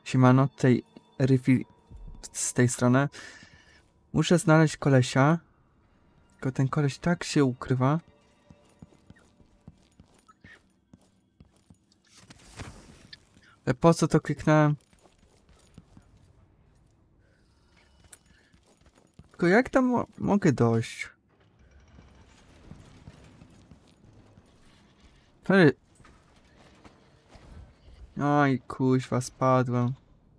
Siemano, tutaj Riffy z tej strony. Muszę znaleźć kolesia. Tylko ten koleś tak się ukrywa. Ale po co to kliknąłem? Tylko jak tam mogę dojść? Ale... Oj, kuźwa, spadłem.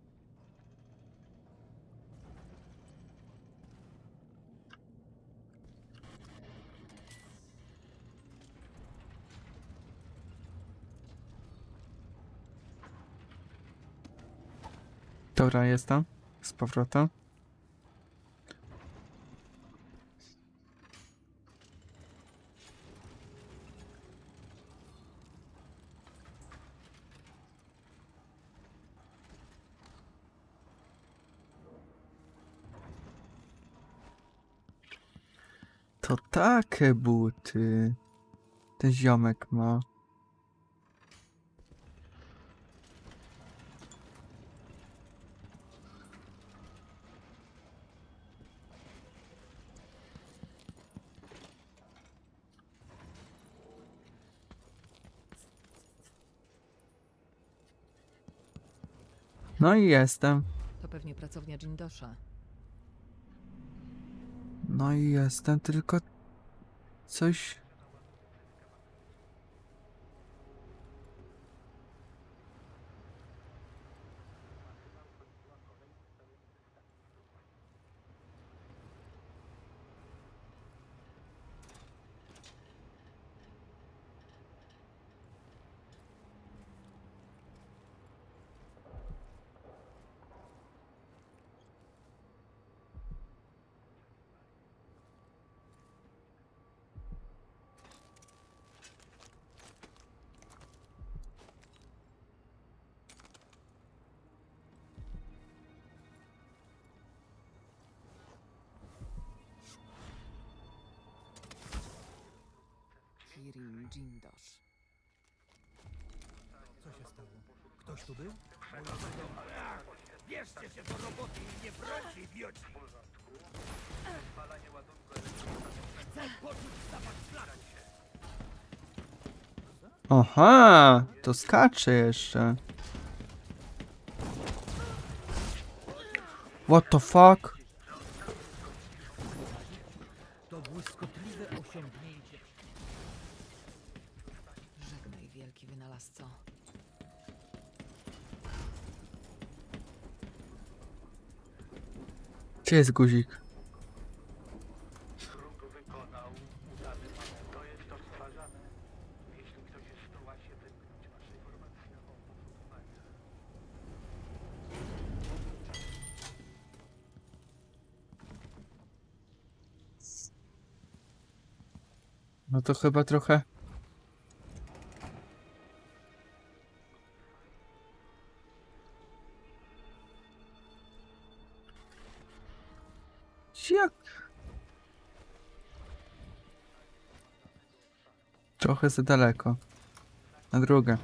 Dobra, jestem. Z powrotem. To takie buty. Ten ziomek ma. No i jestem. To pewnie pracownia Jindosha. No i jestem, tylko coś... Kirin Jindosh. Co się stało? Ktoś tu był? Bierzcie się do roboty i nie brońcie, idioci! Chcę poczuć zapach flaku! Aha, to skacze jeszcze. What the fuck? To błyskotliwe osiągnięcie. Żegnaj, wielki wynalazco. Gdzie jest guzik? Kruk wykonał udany manewr. To jest odtwarzane. Jeśli ktoś jest w towasie, wytknąć masz informacje o poszukiwaniach. No to chyba trochę... Jak? Trochę za daleko. Na drugę.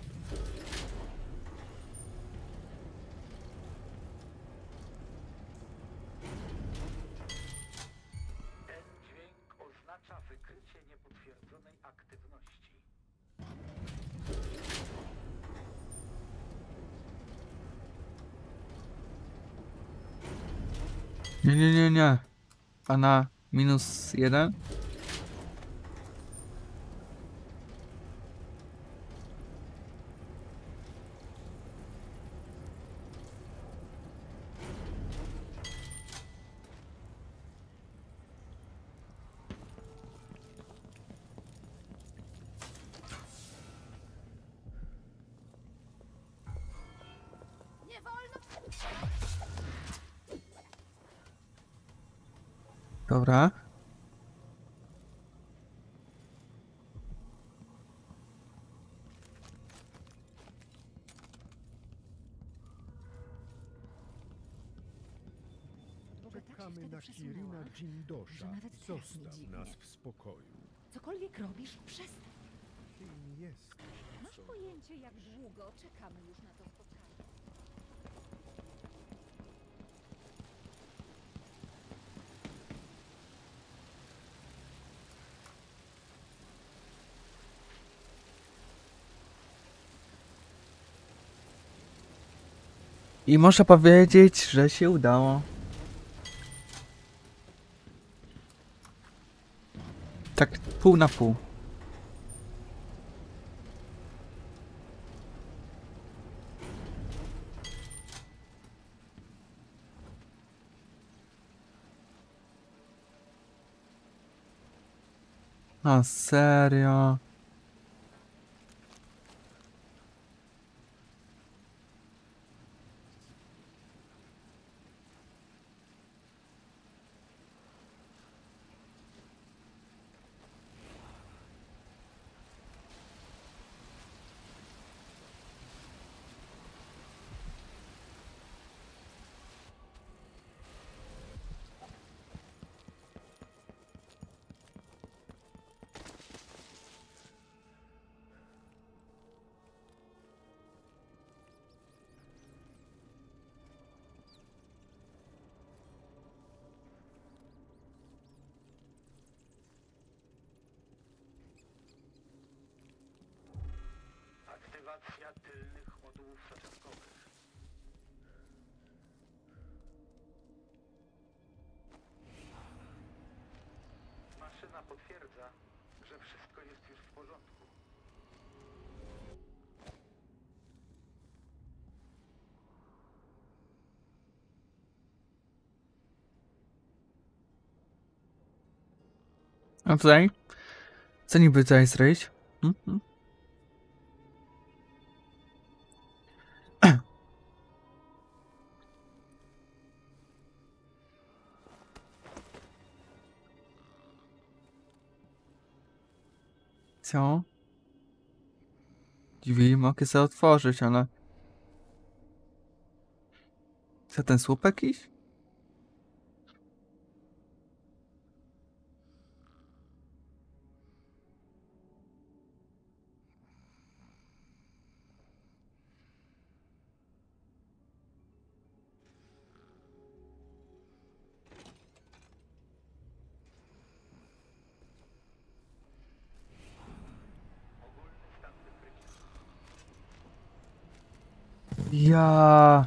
Ten dźwięk oznacza wykrycie niepotwierdzonej aktywności. Nie, nie, nie, nie. A na -1? Dobra. Czekamy na Kirina Jindosha. że nawet teraz nie Zostaw dziwnie. nas w spokoju. Cokolwiek robisz, przestań. Kim jesteś? Masz pojęcie, jak długo czekamy już na to spotkanie? I można powiedzieć, że się udało. Tak pół na pół. A serio? Aktywacja tylnych modułów soczewkowych. Maszyna potwierdza, że wszystko jest już w porządku. A tutaj? Co niby tutaj zrobić? Mhm. Co? Drzwi mogę sobie otworzyć, ale... Co, ten słup jakiś? Ja.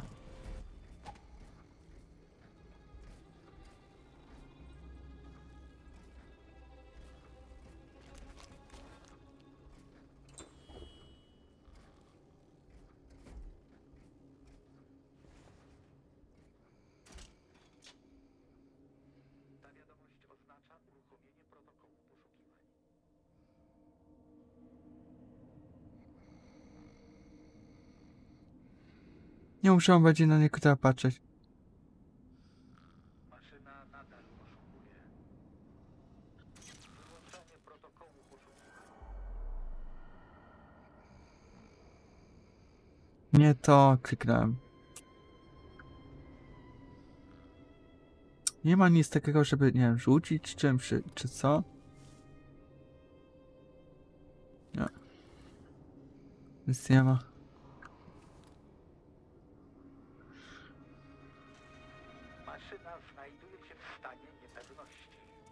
Ta wiadomość oznacza uruchomienie protokołu poszukiwań. Nie muszę bardziej na niego teraz patrzeć. Maszyna nadal poszukuje. Wyłączenie protokołu poszukiwań. Nie to kliknąłem. Nie ma nic takiego, żeby, nie wiem, rzucić czymś, czy co? Nie. Nic nie ma. Maszyna znajduje się w stanie niepewności.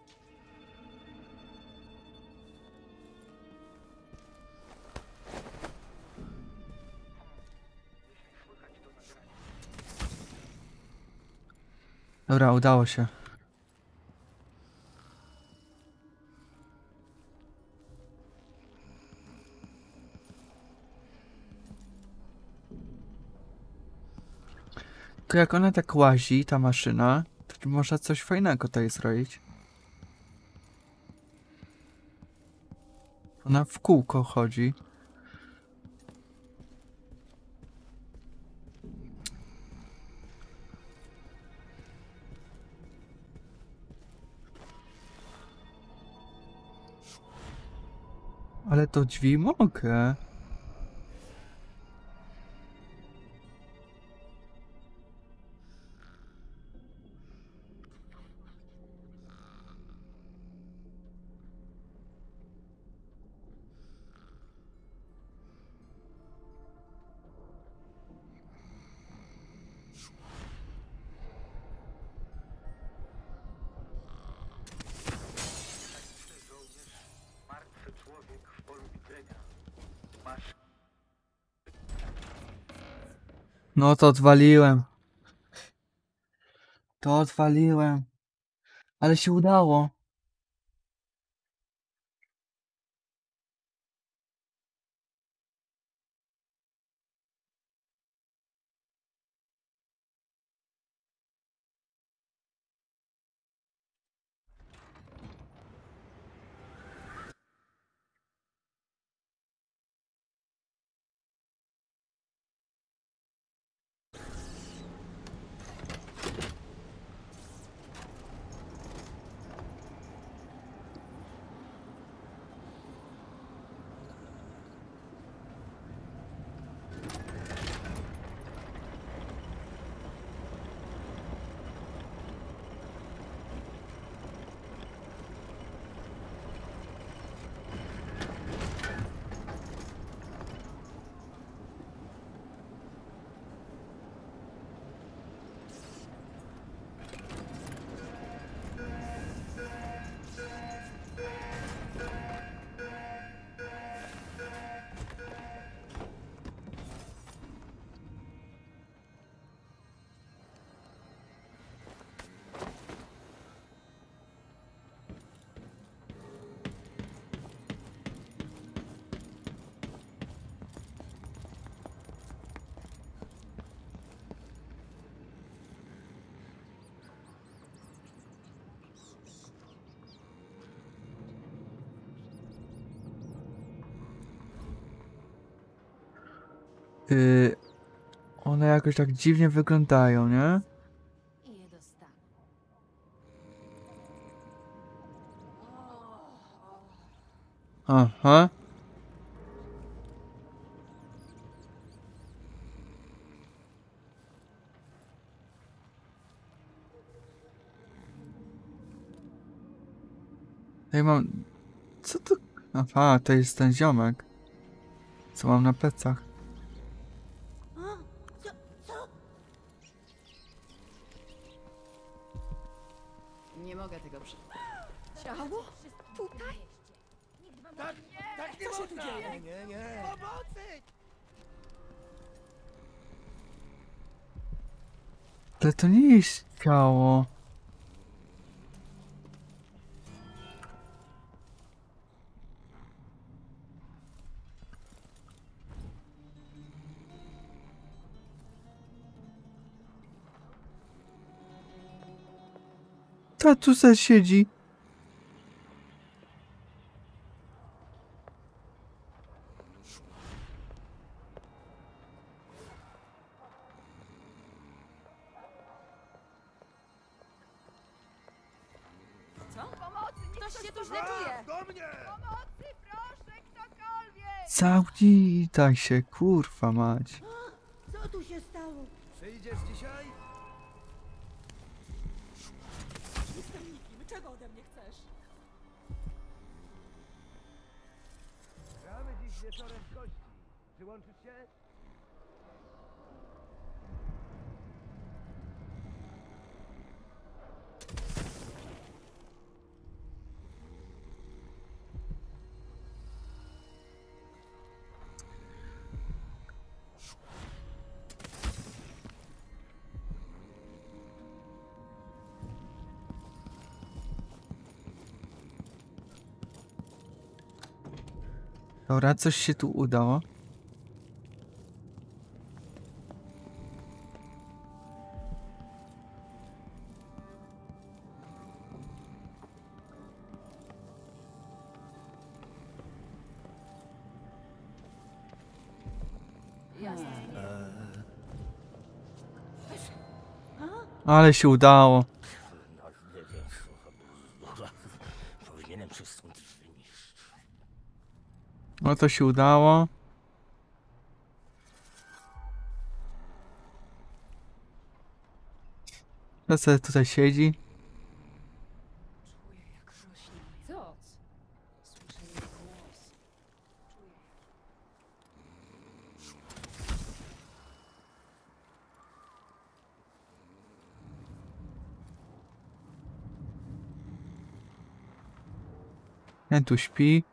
Jeśli słychać to nagranie, Dobra, udało się. Tylko jak ona tak łazi, ta maszyna, to można coś fajnego tutaj zrobić. Ona w kółko chodzi. Ale to drzwi mogę. mechaniczny żołnierz, martwy człowiek w polu widzenia. No to odwaliłem. To odwaliłem. Ale się udało. Yy, one jakoś tak dziwnie wyglądają, nie? I je dostanę. Aha. Tutaj mam... Co to... Aha, to jest ten ziomek. Co mam na plecach. Nie mogę tego przy... Ciało? Tutaj? Co się tu dzieje? Nie. Ale to nie jest ciało. Ta tu se siedzi. Ktoś się tu źle czuje. Zamknij daj się, kurwa mać. Co tu się stało? Przyjdziesz dzisiaj? Jestem nikim. Czego ode mnie chcesz? Gramy dziś wieczorem w kości. Przyłączysz się? Dobra, coś się tu udało. Ale się udało. No nie wiem, powinienem się stąd wynieść. No to się udało. To sobie tutaj siedzi. Czuję jak rośnie. Co? Słyszę jej głos. Czuję. Ten tu śpi.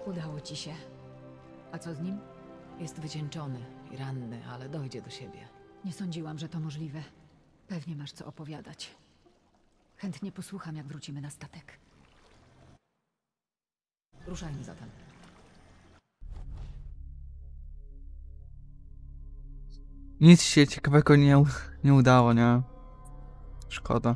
Udało ci się. A co z nim? Jest wycieńczony i ranny, ale dojdzie do siebie. Nie sądziłam, że to możliwe. Pewnie masz co opowiadać. Chętnie posłucham, jak wrócimy na statek. Ruszajmy zatem. Nic się ciekawego nie udało, nie? Szkoda.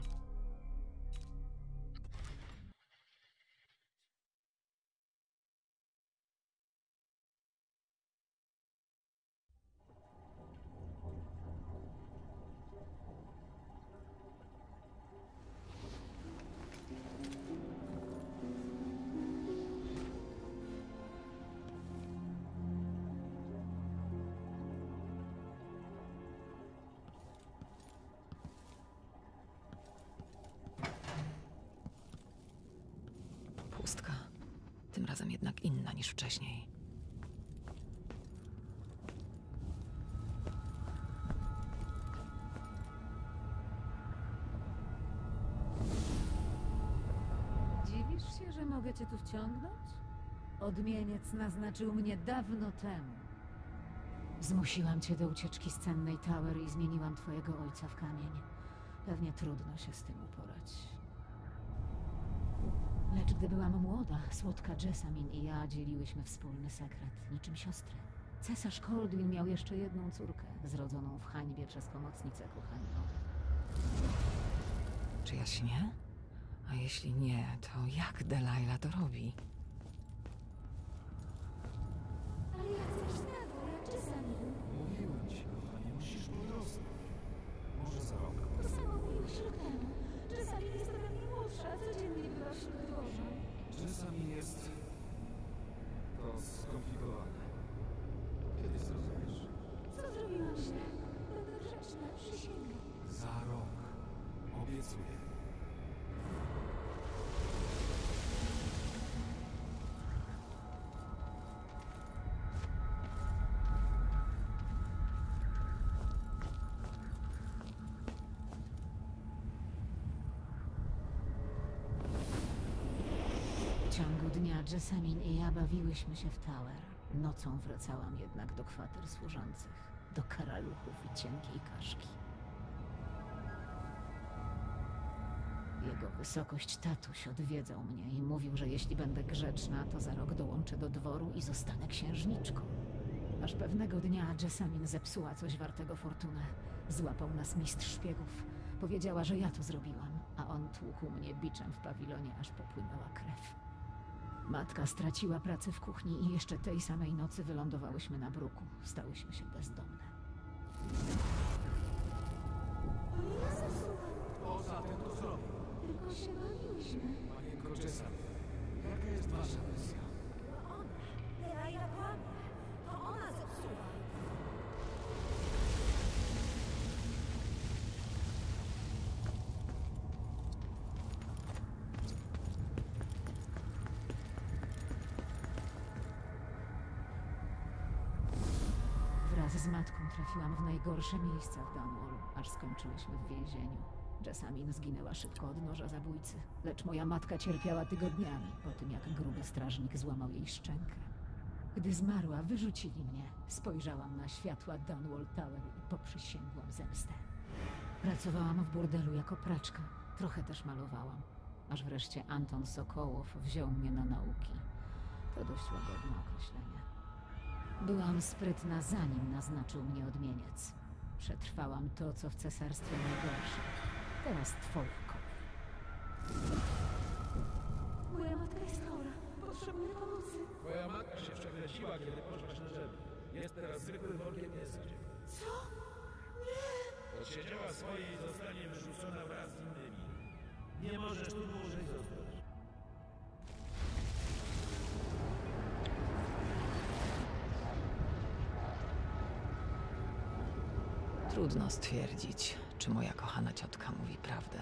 Pustka. Tym razem jednak inna niż wcześniej. Dziwisz się, że mogę cię tu wciągnąć? Odmieniec naznaczył mnie dawno temu. Zmusiłam cię do ucieczki z cennej Tower i zmieniłam twojego ojca w kamień. Pewnie trudno się z tym uporać. Lecz gdy byłam młoda, słodka Jessamine i ja dzieliłyśmy wspólny sekret, niczym siostry. Cesarz Coldwin miał jeszcze jedną córkę, zrodzoną w hańbie przez pomocnicę kuchenną. Czy ja śnię? A jeśli nie, to jak Delilah to robi? Ale jak chcesz na dół, jak Jessamine? Mówiłem ci, kochanie, musisz dorosnąć. Może za rok. To samo mówiłeś rok temu. Jessamine jest ode mnie młodsza, a codziennie była wśród dworza. Czasami jest to skomplikowane. Kiedy zrozumiesz? Co zrobiłam źle? Będę grzeczna, przysięgam. Za rok. Obiecuję. W ciągu dnia Jessamine i ja bawiłyśmy się w Tower. Nocą wracałam jednak do kwater służących, do karaluchów i cienkiej kaszki. Jego wysokość tatuś odwiedzał mnie i mówił, że jeśli będę grzeczna, to za rok dołączę do dworu i zostanę księżniczką. Aż pewnego dnia Jessamine zepsuła coś wartego fortunę. Złapał nas mistrz szpiegów. Powiedziała, że ja to zrobiłam, a on tłukł mnie biczem w pawilonie, aż popłynęła krew. Matka straciła pracę w kuchni i jeszcze tej samej nocy wylądowałyśmy na bruku. Stałyśmy się bezdomne. Poza tym to zrobił. Tylko się bawiłyśmy. Panienko Jessamine, jaka jest wasza wersja? To ona. Delilah kłamie. To ona zepsuła. Wraz z matką trafiłam w najgorsze miejsca w Dunwall, aż skończyłyśmy w więzieniu. Jessamine zginęła szybko od noża zabójcy, lecz moja matka cierpiała tygodniami po tym, jak gruby strażnik złamał jej szczękę. Gdy zmarła, wyrzucili mnie. Spojrzałam na światła Dunwall Tower i poprzysięgłam zemstę. Pracowałam w burdelu jako praczka, trochę też malowałam, aż wreszcie Anton Sokołow wziął mnie na nauki. To dość łagodne określenie. Byłam sprytna, zanim naznaczył mnie odmieniec. Przetrwałam to, co w cesarstwie najgorsze. Teraz twoja kolej. Moja matka jest chora. Potrzebuję pomocy. Twoja matka się przekręciła, kiedy poszłaś na żebry. Jest teraz zwykłym workiem mięsa. Co? Nie! Odsiedziała swoje i zostanie wyrzucona wraz z innymi. Nie możesz tu dłużej zostać. Trudno stwierdzić, czy moja kochana ciotka mówi prawdę.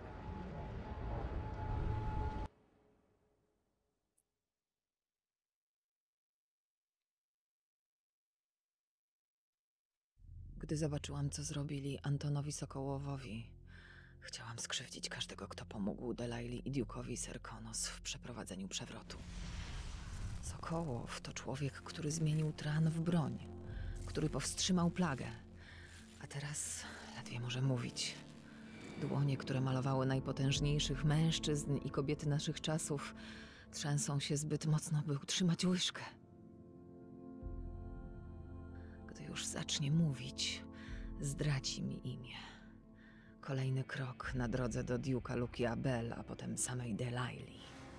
Gdy zobaczyłam, co zrobili Antonowi Sokołowowi, chciałam skrzywdzić każdego, kto pomógł Delilii i Duke'owi Serkonos w przeprowadzeniu przewrotu. Sokołow Sokołow to człowiek, który zmienił Tran w broń, który powstrzymał plagę. A teraz ledwie może mówić. Dłonie, które malowały najpotężniejszych mężczyzn i kobiety naszych czasów, trzęsą się zbyt mocno, by utrzymać łyżkę. Gdy już zacznie mówić, zdradzi mi imię. Kolejny krok na drodze do Duke'a Luki Abel, a potem samej Delaili.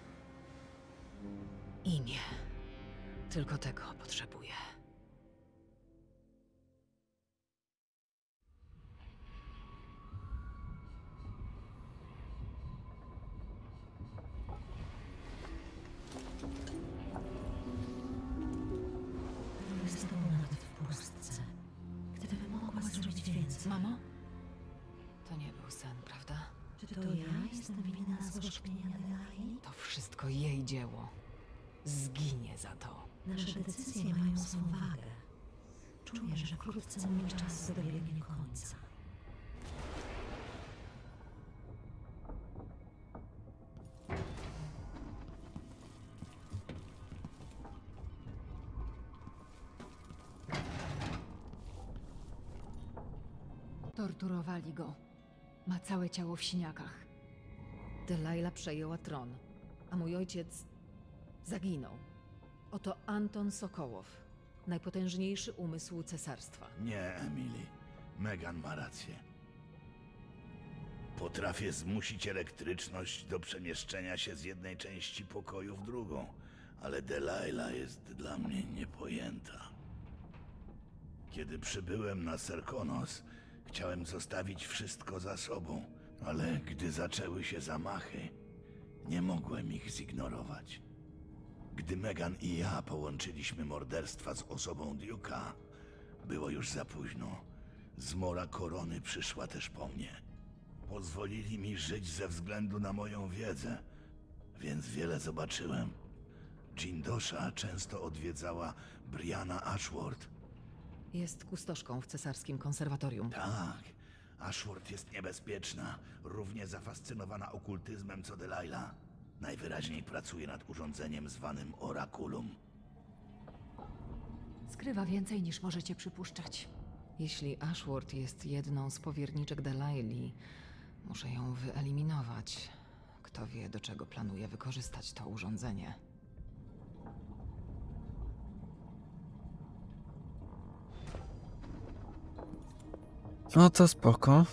Imię. Tylko tego potrzebuję. Jest ponad w pustce. Gdybym mogła zrobić więcej. Mamo? To nie był sen, prawda? Czy to ja jestem winna zgorzknienia Delaili? To wszystko jej dzieło. Zginie za to. Nasze decyzje mają swą wagę. Czuję, że wkrótce mój czas dobiegnie końca. Torturowali go. Ma całe ciało w siniakach. Delaila przejęła tron, a mój ojciec zaginął. Oto Anton Sokołow, najpotężniejszy umysł cesarstwa. Nie, Emily. Megan ma rację. Potrafię zmusić elektryczność do przemieszczenia się z jednej części pokoju w drugą, ale Delaila jest dla mnie niepojęta. Kiedy przybyłem na Serkonos, chciałem zostawić wszystko za sobą, ale gdy zaczęły się zamachy, nie mogłem ich zignorować. Gdy Megan i ja połączyliśmy morderstwa z osobą Duke'a, było już za późno. Zmora korony przyszła też po mnie. Pozwolili mi żyć ze względu na moją wiedzę, więc wiele zobaczyłem. Jindosha często odwiedzała Brianna Ashworth. Jest kustoszką w cesarskim konserwatorium. Tak, Ashworth jest niebezpieczna, równie zafascynowana okultyzmem co Delaila. Najwyraźniej pracuje nad urządzeniem zwanym Orakulum. Skrywa więcej niż możecie przypuszczać. Jeśli Ashworth jest jedną z powierniczek Delaili, muszę ją wyeliminować. Kto wie, do czego planuje wykorzystać to urządzenie. No to spoko.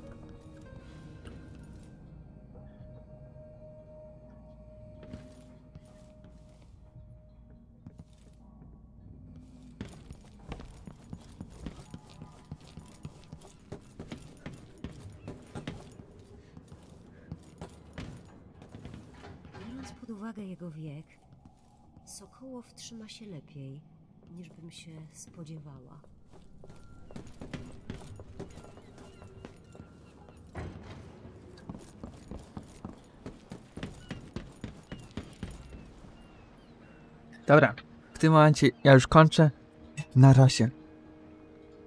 Biorąc pod uwagę jego wiek, Sokołow trzyma się lepiej, niż bym się spodziewała. Dobra, w tym momencie ja już kończę. Na razie.